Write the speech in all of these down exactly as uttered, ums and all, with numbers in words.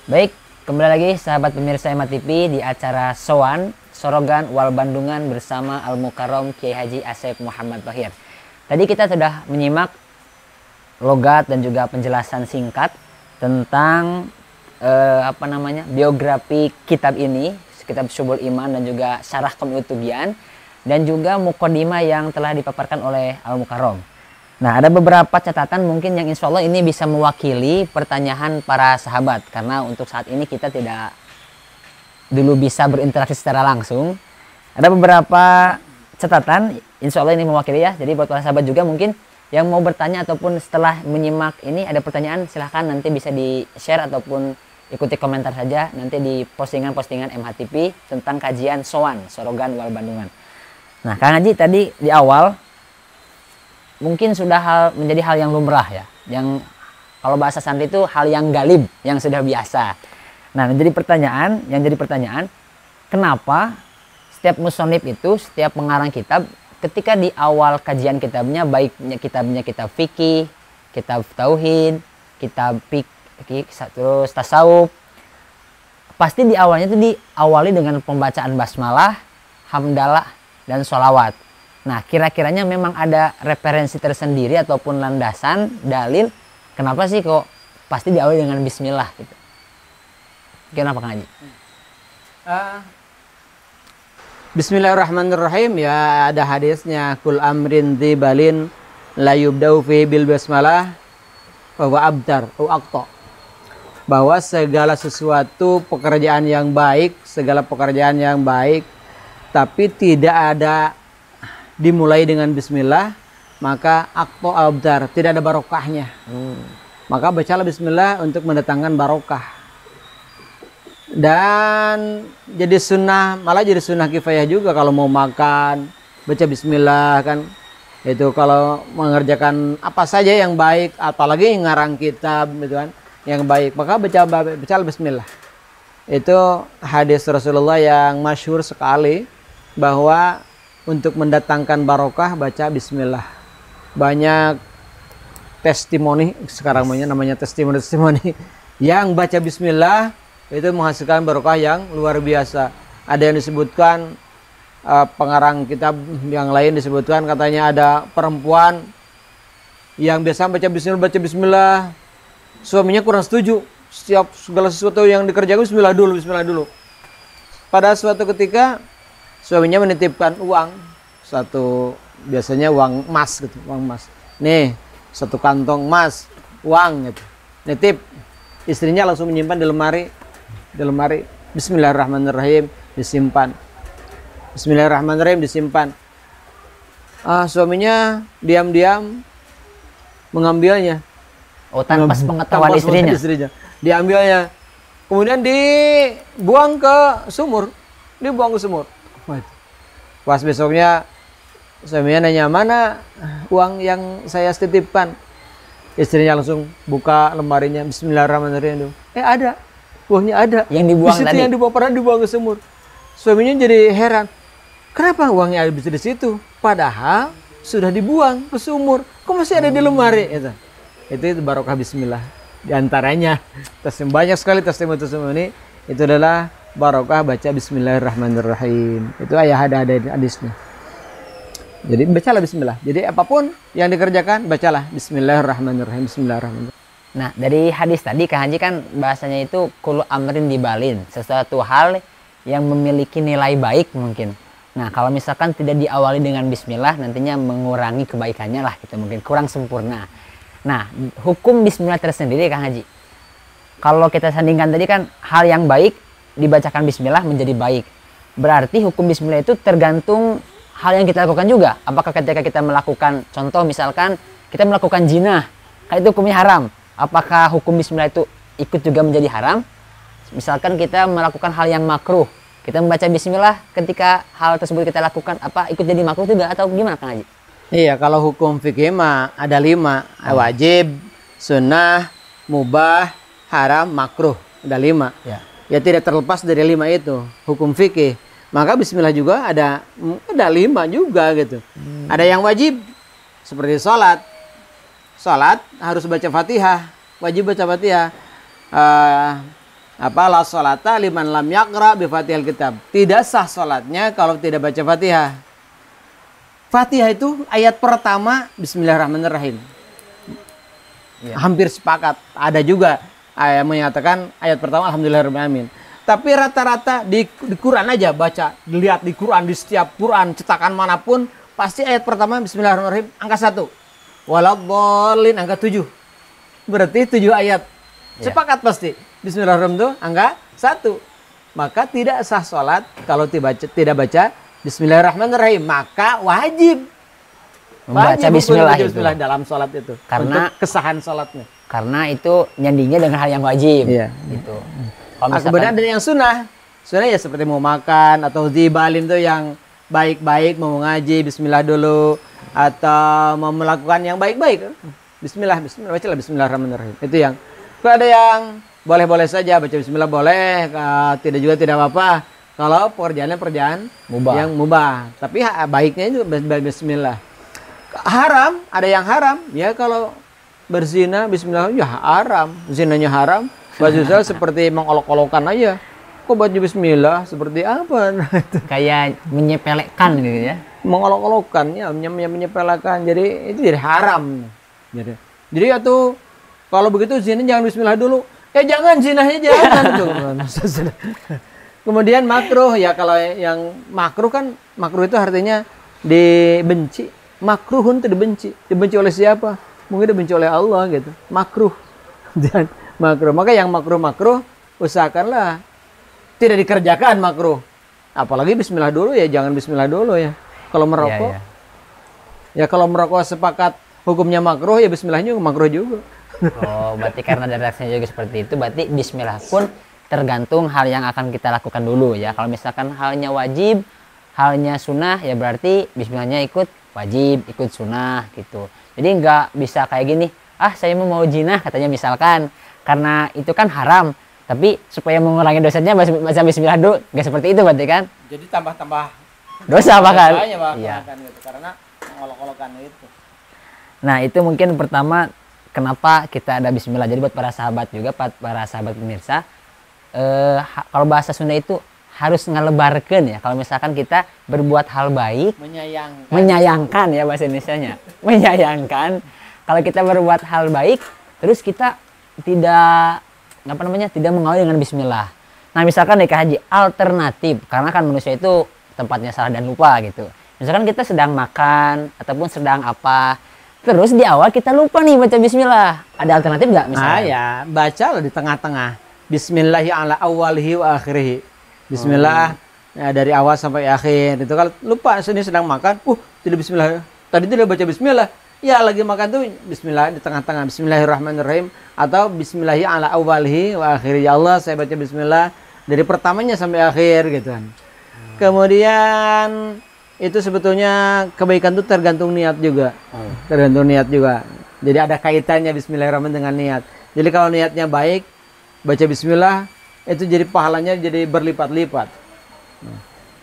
Baik, kembali lagi sahabat pemirsa Emma T V di acara Soan, Sorogan Wal Bandungan bersama Al Mukarram Kiai Haji Asep Muhammad Thohir. Tadi kita sudah menyimak logat dan juga penjelasan singkat tentang eh, apa namanya biografi kitab ini, kitab Syubul Iman dan juga Syarah Qomil Tugian, dan juga mukodimah yang telah dipaparkan oleh Al Mukarram. Nah, ada beberapa catatan mungkin yang insya Allah ini bisa mewakili pertanyaan para sahabat. Karena untuk saat ini kita tidak dulu bisa berinteraksi secara langsung. Ada beberapa catatan, insya Allah ini mewakili ya. Jadi buat para sahabat juga mungkin yang mau bertanya ataupun setelah menyimak ini ada pertanyaan, silahkan nanti bisa di-share ataupun ikuti komentar saja nanti di postingan-postingan M H T V tentang kajian Soan, Sorogan Wal Bandungan. Nah, Kang Haji tadi di awal mungkin sudah hal menjadi hal yang lumrah ya, yang kalau bahasa santri itu hal yang galib, yang sudah biasa. Nah, menjadi pertanyaan, yang jadi pertanyaan, kenapa setiap musonib itu, setiap pengarang kitab, ketika di awal kajian kitabnya, baiknya kitabnya kitab fikih, kitab tauhid, kitab fikih, terus tasawuf, pasti di awalnya itu diawali dengan pembacaan basmalah, hamdalah, dan sholawat. Nah, kira-kiranya memang ada referensi tersendiri ataupun landasan, dalil, kenapa sih kok pasti diawali dengan bismillah gitu. Kenapa Kang Haji? Uh, Bismillahirrahmanirrahim, ya ada hadisnya, kul amrin dzibalin la yubda'u fi bil basmalah bahwa abdar au aqta. Bahwa segala sesuatu pekerjaan yang baik, segala pekerjaan yang baik tapi tidak ada dimulai dengan bismillah, maka akto abdar, tidak ada barokahnya. Hmm. Maka bacalah bismillah untuk mendatangkan barokah. Dan jadi sunnah, malah jadi sunnah kifayah juga kalau mau makan, baca bismillah kan. Itu kalau mengerjakan apa saja yang baik, apalagi ngarang kitab gitu kan, yang baik, maka baca baca bismillah. Itu hadis Rasulullah yang masyhur sekali bahwa untuk mendatangkan barokah baca bismillah. Banyak testimoni sekarang namanya testimoni-testimoni yang baca bismillah itu menghasilkan barokah yang luar biasa. Ada yang disebutkan uh, pengarang kitab yang lain disebutkan katanya ada perempuan yang biasa baca bismillah baca bismillah, suaminya kurang setuju. Setiap segala sesuatu yang dikerjakan bismillah dulu, bismillah dulu. Pada suatu ketika suaminya menitipkan uang satu, biasanya uang emas gitu, uang emas. Nih, satu kantong emas, uang gitu. Nitip. Istrinya langsung menyimpan di lemari, di lemari. Bismillahirrahmanirrahim, disimpan. Bismillahirrahmanirrahim, disimpan. Ah, suaminya diam-diam mengambilnya. Oh, tanpa sepengetahuan istrinya. istrinya. Diambilnya. Kemudian dibuang ke sumur. Dibuang ke sumur. Pas besoknya suaminya nanya, mana uang yang saya titipkan? Istrinya langsung buka lemarinya, bismillahirrahmanirrahim. Eh ada, uangnya ada. Yang dibuang di situ tadi. Yang dibawa pernah dibuang ke sumur. Suaminya jadi heran, kenapa uangnya ada di situ? Padahal sudah dibuang ke sumur, kok masih ada di lemari? Itu, itu, itu barokah bismillah. Di antaranya, banyak sekali testimoni-testimoni itu adalah barokah baca bismillahirrahmanirrahim. Itu ayah ada ada hadisnya. Jadi bacalah bismillah. Jadi apapun yang dikerjakan bacalah bismillahirrahmanirrahim. Bismillahirrahmanirrahim. Nah, dari hadis tadi Kang Haji kan bahasanya itu kulu amrin dibalin, sesuatu hal yang memiliki nilai baik mungkin. Nah, kalau misalkan tidak diawali dengan bismillah nantinya mengurangi kebaikannya lah gitu, mungkin kurang sempurna. Nah, hukum bismillah tersendiri Kang Haji. Kalau kita sandingkan tadi kan hal yang baik dibacakan bismillah menjadi baik. Berarti hukum bismillah itu tergantung hal yang kita lakukan juga. Apakah ketika kita melakukan, contoh misalkan kita melakukan zina, kan itu hukumnya haram. Apakah hukum bismillah itu ikut juga menjadi haram? Misalkan kita melakukan hal yang makruh, kita membaca bismillah ketika hal tersebut kita lakukan, apa ikut jadi makruh juga atau gimana Kang Haji? Iya, kalau hukum fikih mah ada lima, oh. Wajib, sunnah, mubah, haram, makruh, ada lima. Ya. Ya tidak terlepas dari lima itu hukum fikih. Maka bismillah juga ada ada lima juga gitu. Hmm. Ada yang wajib seperti sholat. Sholat harus baca Fatihah, wajib baca Fatihah. Uh, apa la sholata liman lam yaqra bi Fatihil kitab. Tidak sah salatnya kalau tidak baca Fatihah. Fatihah itu ayat pertama bismillahirrahmanirrahim. Ya. Hampir sepakat. Ada juga yang menyatakan ayat pertama alhamdulillahirrahmanirrahim. Tapi rata-rata di, di Quran aja baca, dilihat di Quran, di setiap Quran cetakan manapun pasti ayat pertama bismillahirrahmanirrahim angka satu. Waladhdallin angka tujuh. Berarti tujuh ayat. Ya. Sepakat pasti. Bismillahirrahmanirrahim itu angka satu. Maka tidak sah sholat kalau tidak baca, tidak baca bismillahirrahmanirrahim. Maka wajib membaca wajib bismillah, bismillah itu. dalam sholat itu. Karena untuk kesahan sholatnya. Karena itu nyandingnya dengan hal yang wajib. Iya. Gitu. Kalau misalkan, kemudian ada yang sunnah. Sunnah ya seperti mau makan atau zibalin itu yang baik-baik, mau ngaji bismillah dulu atau mau melakukan yang baik-baik. Bismillah, bismillah, bacalah bismillahirrahmanirrahim. Itu yang. Kalau ada yang boleh-boleh saja baca bismillah boleh, tidak juga tidak apa-apa. Kalau pekerjaannya pekerjaan mubah. Yang mubah, tapi baiknya itu bismillah. Haram, ada yang haram. Ya kalau berzina bismillah ya haram. Zinanya haram. Baju saya seperti mengolok-olokan aja. Kok baju bismillah seperti apa? Kayak menyepelekan gitu ya. Mengolok-olokan ya, menyepelekan. Jadi itu jadi haram. Jadi jadi itu kalau begitu zina jangan bismillah dulu. Eh jangan, zinahnya jangan tuh. Kemudian makruh ya, kalau yang makruh kan makruh itu artinya dibenci. Makruhun itu dibenci. Dibenci oleh siapa? Mungkin dibenci oleh Allah gitu. Makruh. Dan makruh. Maka yang makruh-makruh usahakanlah tidak dikerjakan makruh. Apalagi bismillah dulu ya, jangan bismillah dulu ya. Kalau merokok. Ya, ya. ya kalau merokok sepakat hukumnya makruh ya bismillahnya makruh juga. Oh, berarti karena ada reaksinya juga seperti itu, berarti bismillah pun tergantung hal yang akan kita lakukan dulu ya. Kalau misalkan halnya wajib, halnya sunnah, ya berarti bismillahnya ikut wajib, ikut sunnah gitu. Jadi nggak bisa kayak gini, ah saya mau mau jinah katanya misalkan, karena itu kan haram. Tapi supaya mengurangi dosanya baca bismillah dulu, nggak seperti itu berarti kan? Jadi tambah-tambah dosa bahkan. Iya. Gitu, karena mengolok-olokan itu. Nah itu mungkin pertama kenapa kita ada bismillah. Jadi buat para sahabat juga, para sahabat pemirsa, eh, kalau bahasa Sunda itu harus ngelebarkan ya. Kalau misalkan kita berbuat hal baik, menyayangkan, menyayangkan ya bahasa Indonesianya, menyayangkan. Kalau kita berbuat hal baik, terus kita tidak apa namanya, tidak mengawali dengan bismillah. Nah misalkan nikah haji alternatif, karena kan manusia itu tempatnya salah dan lupa gitu. Misalkan kita sedang makan ataupun sedang apa, terus di awal kita lupa nih baca bismillah. Ada alternatif nggak misalnya? Ah ya, baca lah di tengah-tengah. Bismillahi ala awalihi wa akhirihi. Bismillah hmm. ya, dari awal sampai akhir. Itu kalau lupa sini sedang makan, uh tidak bismillah. Tadi tidak baca bismillah. Ya lagi makan tuh bismillah di tengah-tengah. Bismillahirrahmanirrahim atau bismillahi ala awalihi wa akhirihi. Ya Allah, saya baca bismillah dari pertamanya sampai akhir gitu kan. Hmm. Kemudian itu sebetulnya kebaikan itu tergantung niat juga. Hmm. Tergantung niat juga. Jadi ada kaitannya bismillahirrahmanirrahim dengan niat. Jadi kalau niatnya baik, baca bismillah, itu jadi pahalanya jadi berlipat-lipat. Hmm.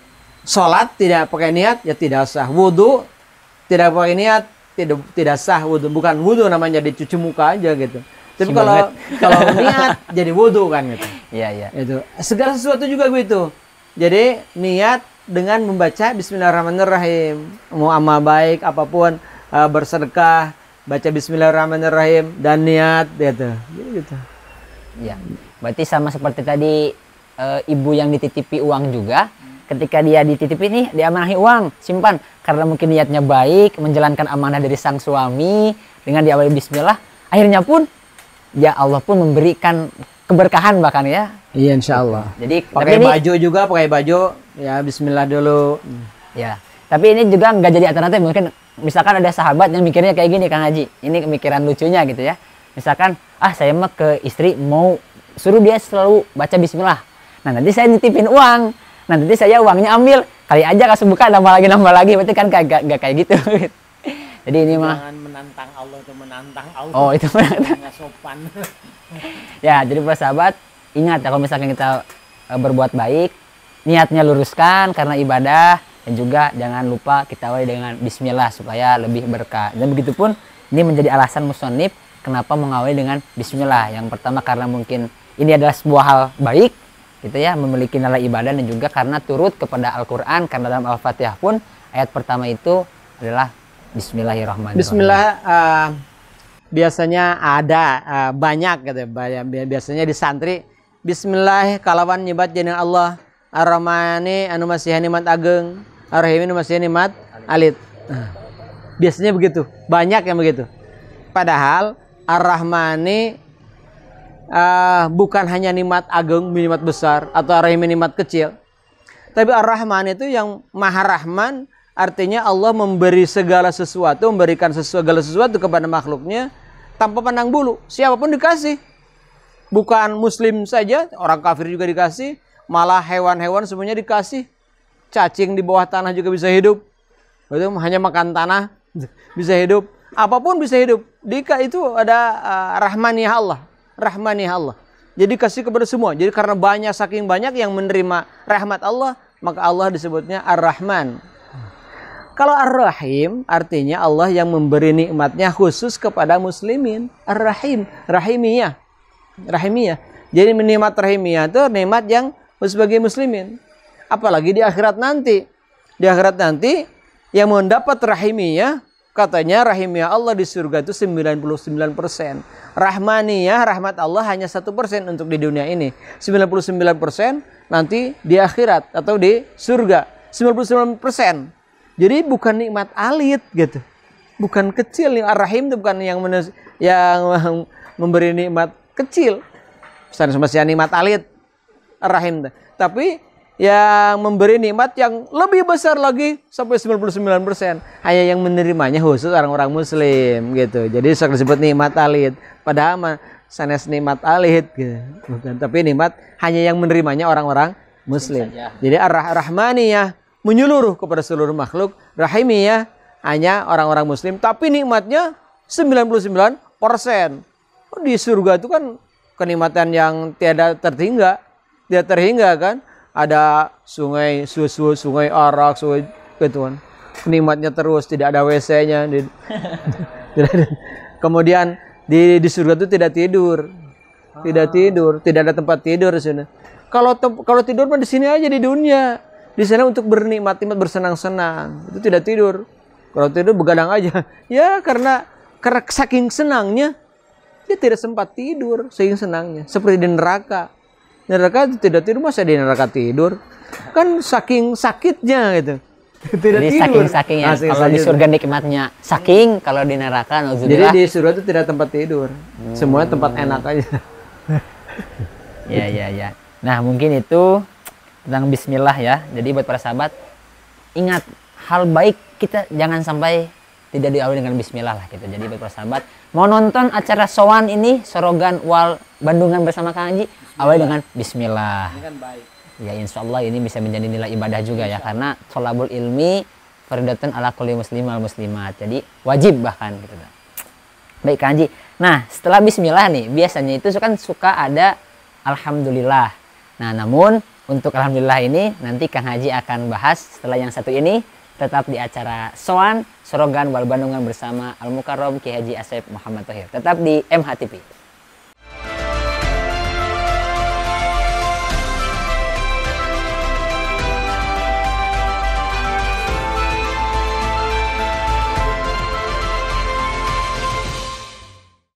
Sholat tidak pakai niat, ya tidak sah. Wudhu tidak pakai niat, tidak tidak sah wudhu. Bukan wudhu namanya, dicuci muka aja gitu. Tapi kalau kalau niat jadi wudhu kan gitu. Iya, iya. Itu segala sesuatu juga begitu. Jadi niat dengan membaca bismillahirrahmanirrahim, mau amal baik apapun, uh, bersedekah, baca bismillahirrahmanirrahim dan niat gitu. Gitu. Ya. Berarti sama seperti tadi uh, ibu yang dititipi uang juga, ketika dia dititipi nih, diamanahi uang, simpan, karena mungkin niatnya baik, menjalankan amanah dari sang suami dengan diawali bismillah, akhirnya pun ya Allah pun memberikan keberkahan bahkan ya. Iya, insya Allah. Jadi pakai baju ini, juga pakai baju ya bismillah dulu. Ya. Tapi ini juga nggak jadi alternatif. Mungkin misalkan ada sahabat yang mikirnya kayak gini Kang Haji. Ini pemikiran lucunya gitu ya. Misalkan ah saya mah ke istri mau suruh dia selalu baca bismillah. Nah nanti saya nitipin uang. Nah nanti saya uangnya ambil. Kali aja kasih buka nambah lagi nambah lagi. Berarti kan gak, gak kayak gitu. Jadi ini mah jangan menantang Allah itu menantang Allah. Oh itu menantang. Nggak sopan. Ya jadi para sahabat, ingat ya kalau misalkan kita e, berbuat baik, niatnya luruskan karena ibadah, dan juga jangan lupa kita awali dengan bismillah supaya lebih berkah. Dan begitupun ini menjadi alasan musannif kenapa mengawali dengan bismillah. Yang pertama karena mungkin ini adalah sebuah hal baik gitu ya, memiliki nilai ibadah, dan juga karena turut kepada Al-Qur'an, karena dalam Al-Fatihah pun ayat pertama itu adalah Bismillahirrahmanirrahim. Bismillah uh, biasanya ada uh, banyak gitu ya. Biasanya di santri Bismillah kalawan nyebat jeneng Allah Ar-Rahmani anu masihan nikmat ageng, Ar-Rahim anu masihan nikmat alit. Nah, biasanya begitu, banyak yang begitu. Padahal Ar-Rahmani uh, bukan hanya nikmat ageng, nikmat besar, atau Ar-Rahim nikmat kecil. Tapi Ar-Rahman itu yang Maha Rahman, artinya Allah memberi segala sesuatu, memberikan segala sesuatu kepada makhluknya tanpa pandang bulu. Siapapun dikasih. Bukan muslim saja, orang kafir juga dikasih, malah hewan-hewan semuanya dikasih. Cacing di bawah tanah juga bisa hidup. Itu hanya makan tanah bisa hidup. Apapun bisa hidup. Dika itu ada uh, rahmaniyah Allah. Rahmaniyah Allah. Jadi kasih kepada semua. Jadi karena banyak, saking banyak yang menerima rahmat Allah, maka Allah disebutnya Ar-Rahman. Kalau Ar-Rahim artinya Allah yang memberi nikmatnya khusus kepada muslimin. Ar-Rahim, rahimiyah. Rahimiyah. Jadi nikmat rahimiyah itu nikmat yang khusus bagi muslimin. Apalagi di akhirat nanti. Di akhirat nanti yang mendapat rahimiyah, katanya rahimiyah Allah di surga itu sembilan puluh sembilan persen. Rahmaniyah, rahmat Allah hanya satu persen untuk di dunia ini. sembilan puluh sembilan persen nanti di akhirat atau di surga. sembilan puluh sembilan persen. Jadi bukan nikmat alit gitu. Bukan kecil. Ar-Rahim itu bukan yang men- yang memberi nikmat kecil. Misalnya masih nikmat alit. Ar-Rahim. Tapi yang memberi nikmat yang lebih besar lagi sampai sembilan puluh sembilan persen. Hanya yang menerimanya khusus orang-orang muslim gitu. Jadi disebut nikmat alit. Padahal sanes nikmat alit gitu. Bukan, tapi nikmat hanya yang menerimanya orang-orang muslim. Jadi Ar-Rahmaniyah menyeluruh kepada seluruh makhluk. Rahimiyah hanya orang-orang muslim, tapi nikmatnya sembilan puluh sembilan persen. Di surga itu kan kenikmatan yang tiada terhingga. Tiada terhingga kan. Ada sungai susu, sungai arak, sungai gitu kan. Nikmatnya terus, tidak ada W C-nya. Kemudian di di surga itu tidak tidur. Tidak tidur, tidak ada tempat tidur di sana. Kalau kalau tidur mah di sini aja di dunia. Di sana untuk bernikmat, nikmat bersenang-senang. Itu tidak tidur. Kalau tidur begadang aja. Ya karena karena saking senangnya dia tidak sempat tidur, saking senangnya. Seperti di neraka. Neraka tidak tidur, masa di neraka tidur? Kan saking sakitnya gitu. Tidak Jadi tidur. saking-sakingnya. Nah, kalau di surga nikmatnya saking, kalau di neraka jadi di surga itu tidak tempat tidur. Hmm. Semuanya tempat enak aja. Ya, ya, ya. Nah, mungkin itu tentang bismillah ya. Jadi buat para sahabat, ingat hal baik kita jangan sampai tidak diawali dengan bismillah lah gitu. Jadi buat para sahabat, mau nonton acara sowan ini, Sorogan Wal Bandungan bersama Kang Haji, awali dengan bismillah. Ini kan baik. Ya insya Allah ini bisa menjadi nilai ibadah juga ya, karena tholabul ilmi fardhatun ala kulli muslim wal muslimat. Jadi wajib bahkan gitu. Baik Kang Haji. Nah, setelah bismillah nih, biasanya itu kan suka ada alhamdulillah. Nah, namun untuk alhamdulillah ini nanti Kang Haji akan bahas setelah yang satu ini, tetap di acara Soan Sorogan Wal Bandungan bersama Al Mukarrom Kiai Haji Asep Muhammad Thohir. Tetap di M H T V.